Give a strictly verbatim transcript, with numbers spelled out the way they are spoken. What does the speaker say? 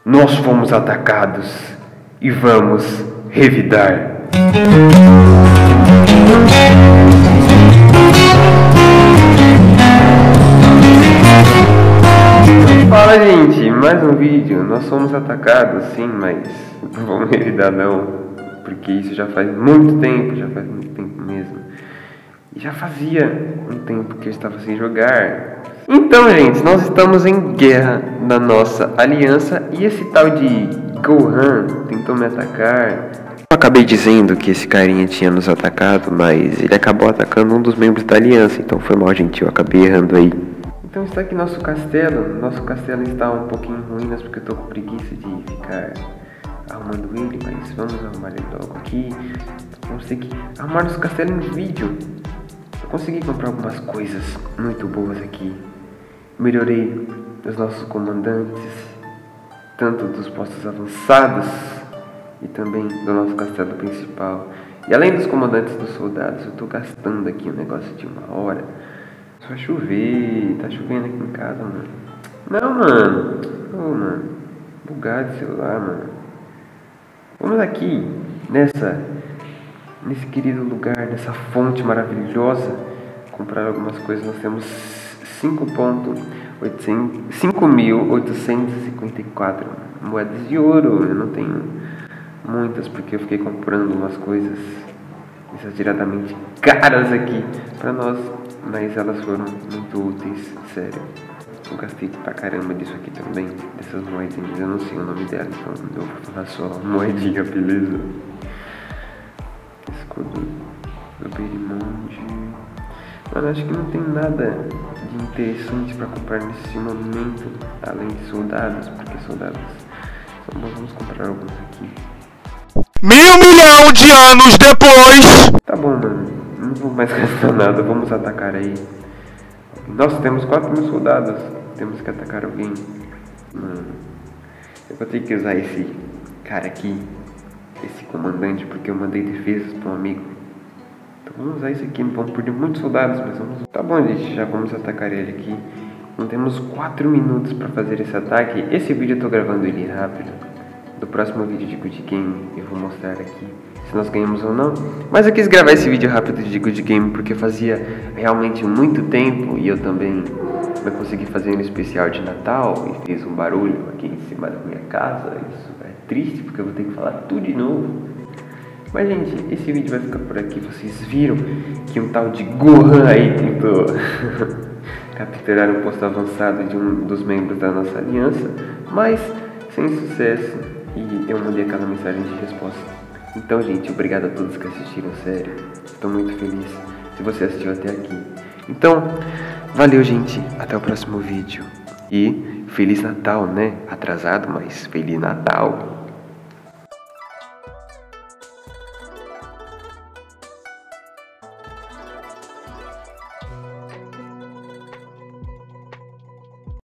Nós fomos atacados e vamos revidar. Fala, gente, mais um vídeo. Nós fomos atacados, sim, mas não vamos revidar não, porque isso já faz muito tempo, já faz muito tempo mesmo. E já fazia um tempo que eu estava sem jogar. Então, gente, nós estamos em guerra na nossa aliança e esse tal de Gohan tentou me atacar. Eu acabei dizendo que esse carinha tinha nos atacado, mas ele acabou atacando um dos membros da aliança, então foi mal, gente, eu acabei errando aí. Então está aqui nosso castelo. Nosso castelo está um pouquinho em ruínas porque eu tô com preguiça de ficar arrumando ele, mas vamos arrumar ele logo aqui. Vamos ter que arrumar nosso castelo em vídeo. Eu consegui comprar algumas coisas muito boas aqui. Melhorei os nossos comandantes, tanto dos postos avançados e também do nosso castelo principal. E além dos comandantes dos soldados, eu tô gastando aqui um negócio de uma hora. Só chover, tá chovendo aqui em casa, mano. Não, mano. Ô, oh, mano. Bugado de celular, mano. Vamos aqui, nessa, nesse querido lugar, nessa fonte maravilhosa, comprar algumas coisas. Nós temos cinco mil oitocentos e cinquenta e quatro moedas de ouro. Eu não tenho muitas porque eu fiquei comprando umas coisas exageradamente caras aqui pra nós, mas elas foram muito úteis, sério. Eu gastei pra caramba disso aqui também, dessas moedinhas. Eu não sei o nome dela, então eu vou falar só moedinha, beleza? Escudo do Berimonde. Mano, acho que não tem nada de interessante pra comprar nesse momento, além de soldados, porque soldados são bons. Vamos comprar alguns aqui. Mil milhão de anos depois! Tá bom, mano, não vou mais gastar nada, vamos atacar aí. Nós temos quatro mil soldados, temos que atacar alguém. Mano, eu vou ter que usar esse cara aqui, esse comandante, porque eu mandei defesas para um amigo. Então vamos usar isso aqui, vamos perder muitos soldados, mas vamos... Tá bom, gente, já vamos atacar ele aqui. Então temos quatro minutos para fazer esse ataque. Esse vídeo eu tô gravando ele rápido. Do próximo vídeo de Good Game eu vou mostrar aqui se nós ganhamos ou não. Mas eu quis gravar esse vídeo rápido de Good Game porque fazia realmente muito tempo e eu também não consegui fazer um especial de Natal e fiz um barulho aqui em cima da minha casa. Isso é triste porque eu vou ter que falar tudo de novo. Mas, gente, esse vídeo vai ficar por aqui. Vocês viram que um tal de Gohan aí tentou capturar um posto avançado de um dos membros da nossa aliança, mas sem sucesso. E eu mandei aquela mensagem de resposta. Então, gente, obrigado a todos que assistiram, sério. Estou muito feliz se você assistiu até aqui. Então, valeu, gente. Até o próximo vídeo. E Feliz Natal, né? Atrasado, mas Feliz Natal.